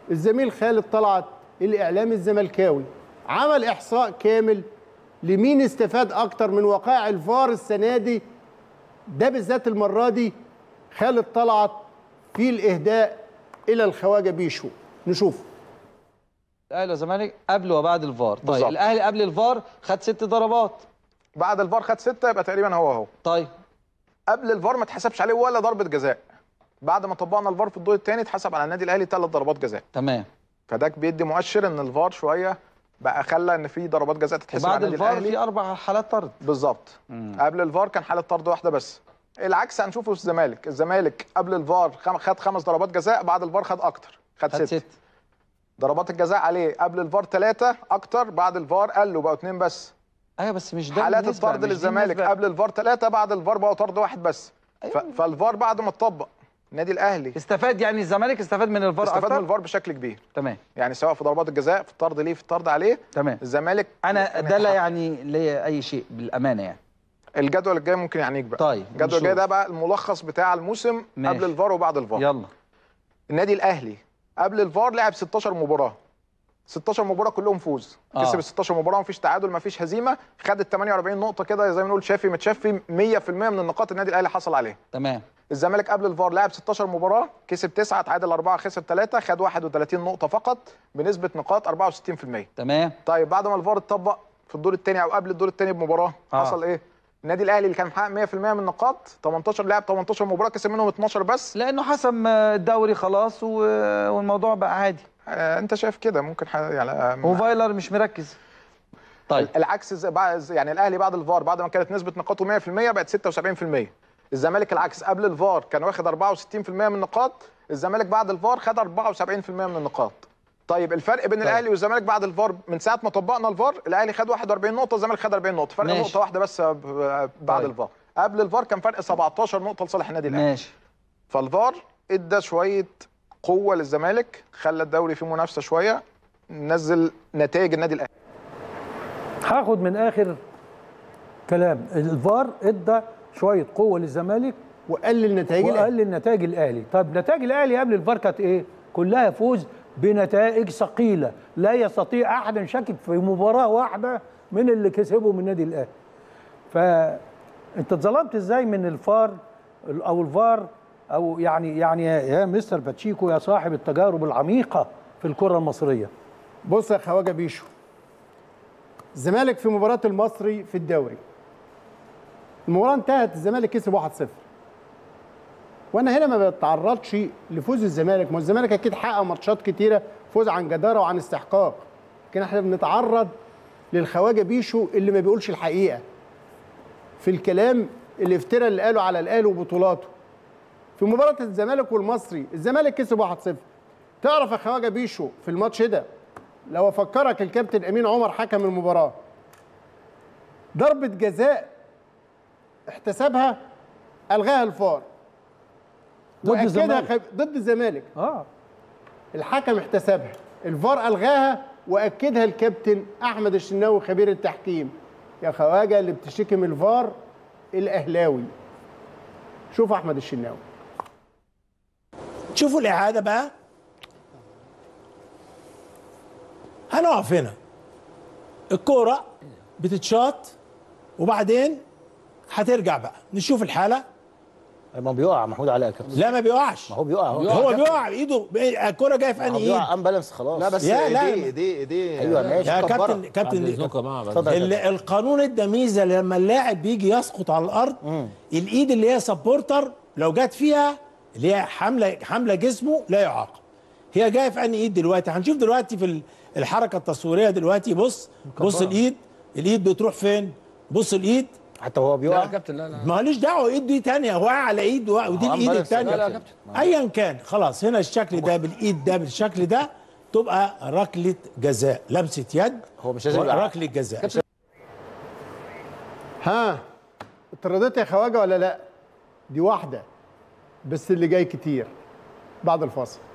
الزميل خالد طلعت الاعلامي الزملكاوي عمل احصاء كامل لمين استفاد اكتر من وقائع الفار السنه دي، ده بالذات المره دي خالد طلعت في الاهداء الى الخواجه بيشو. نشوف. الاهلي والزمالك قبل وبعد الفار. طيب بالزبط. الاهلي قبل الفار خد 6 ضربات، بعد الفار خد 6، يبقى تقريبا هو. طيب قبل الفار ما اتحسبش عليه ولا ضربه جزاء. بعد ما طبقنا الفار في الدور الثاني اتحسب على النادي الاهلي 3 ضربات جزاء. تمام. فده بيدي مؤشر ان الفار شويه بقى خلى ان في ضربات جزاء تتحسب على النادي الاهلي. بعد الفار في 4 حالات طرد. بالظبط. قبل الفار كان حاله طرد واحده بس. العكس هنشوفه في الزمالك قبل الفار خد 5 ضربات جزاء، بعد الفار خد اكتر، خد 6 ضربات الجزاء عليه. قبل الفار 3 اكتر، بعد الفار قالوا بقوا 2 بس. ايوه بس مش ده حالات الطرد للزمالك قبل الفار 3، بعد الفار بقوا طرد 1 بس. أيوة. فالفار بعد ما اتطبق النادي الاهلي استفاد، يعني الزمالك استفاد من الفار اكتر. استفاد من الفار بشكل كبير. تمام. يعني سواء في ضربات الجزاء، في الطرد ليه، في الطرد عليه. تمام. الزمالك انا ده لا يعني ليا اي شيء بالامانه يعني. الجدول الجاي ممكن يعنيك بقى. طيب الجدول الجاي ده بقى الملخص بتاع الموسم. ماشي. قبل الفار وبعد الفار. يلا. النادي الاهلي قبل الفار لعب 16 مباراه، 16 مباراه كلهم فوز. كسب ال 16 مباراه، مفيش تعادل، مفيش هزيمه، خد ال 48 نقطه كده زي ما نقول شافي متشفي. 100% من النقاط النادي الاهلي حصل عليها. تمام. الزمالك قبل الفار لعب 16 مباراه، كسب 9، تعادل 4، خسر 3، خد 31 نقطه فقط بنسبه نقاط 64%. تمام. طيب بعد ما الفار اتطبق في الدور الثاني او قبل الدور الثاني بمباراه حصل ايه؟ النادي الاهلي اللي كان محقق 100% من النقاط 18 لاعب 18 مباراه كسب منهم 12 بس، لانه حسم الدوري خلاص والموضوع بقى عادي. انت شايف كده ممكن يعني وفايلر مش مركز. طيب العكس يعني الاهلي بعد الفار بعد ما كانت نسبه نقاطه 100% بقت 76%. الزمالك العكس، قبل الفار كان واخد 64% من النقاط، الزمالك بعد الفار خد 74% من النقاط. طيب الفرق بين الاهلي والزمالك بعد الفار من ساعه ما طبقنا الفار، الاهلي خد 41 نقطه، الزمالك خد 40 نقطه، فرق نقطه واحده بس بعد الفار. قبل الفار كان فرق 17 نقطه لصالح النادي الاهلي. ماشي. فالفار ادى شويه قوه للزمالك، خلى الدوري فيه منافسه شويه، نزل نتائج النادي الاهلي. هاخد من اخر كلام، الفار ادى شويه قوه للزمالك وقلل نتائج الاهلي. طب نتائج الاهلي قبل الفار كانت ايه؟ كلها فوز بنتائج ثقيله، لا يستطيع احد ان يشكك في مباراه واحده من اللي كسبوا من النادي الاهلي. فانت اتظلمت ازاي من الفار او يعني يا مستر باتشيكو يا صاحب التجارب العميقه في الكره المصريه. بص يا خواجه بيشو، الزمالك في مباراه المصري في الدوري، المباراه انتهت الزمالك كسب 1-0. وانا هنا ما بتعرضش لفوز الزمالك، ما الزمالك اكيد حقق ماتشات كتيره فوز عن جداره وعن استحقاق، لكن احنا بنتعرض للخواجه بيشو اللي ما بيقولش الحقيقه في الكلام، الافتراء اللي قاله على الاهلي وبطولاته. في مباراه الزمالك والمصري الزمالك كسب 1-0. تعرف يا خواجه بيشو في الماتش ده لو افكرك الكابتن امين عمر حكم المباراه، ضربه جزاء احتسبها الغاها الفار واكدها ضد الزمالك. الحكم احتسبها، الفار الغاها واكدها الكابتن احمد الشناوي خبير التحكيم. يا خواجه اللي بتشتكي من الفار الاهلاوي. شوف احمد الشناوي. شوفوا الاعاده بقى، هنقف هنا، الكوره بتتشاط وبعدين هترجع بقى نشوف الحاله. ما بيقع محمود علاء يا كابتن. لا ما بيقعش، ما هو بيقع، هو بيقع ايده، الكوره جايه في انهي ايد؟ بيقع امبالانس خلاص. لا بس ايديه ايوه ماشي يا كابتن القانون ادى ميزه لما اللاعب بيجي يسقط على الارض، الايد اللي هي سبورتر لو جت فيها اللي هي حامله جسمه لا يعاقب. هي جايه في انهي ايد دلوقتي؟ هنشوف دلوقتي في الحركه التصويريه دلوقتي. بص الايد بتروح فين؟ بص الايد حتى هو بيقع. لا يا كابتن، لا ماليش دعوه، ايد دي ثانيه، واقع على ايد ودي الايد الثانيه. لا يا كابتن ايا كان خلاص، هنا الشكل ده بالايد ده بالشكل ده تبقى ركله جزاء، لمسه يد، هو مش لازم ركله جزاء. ها اترددت يا خواجه ولا لا؟ دي واحده بس اللي جاي كتير بعد الفاصل.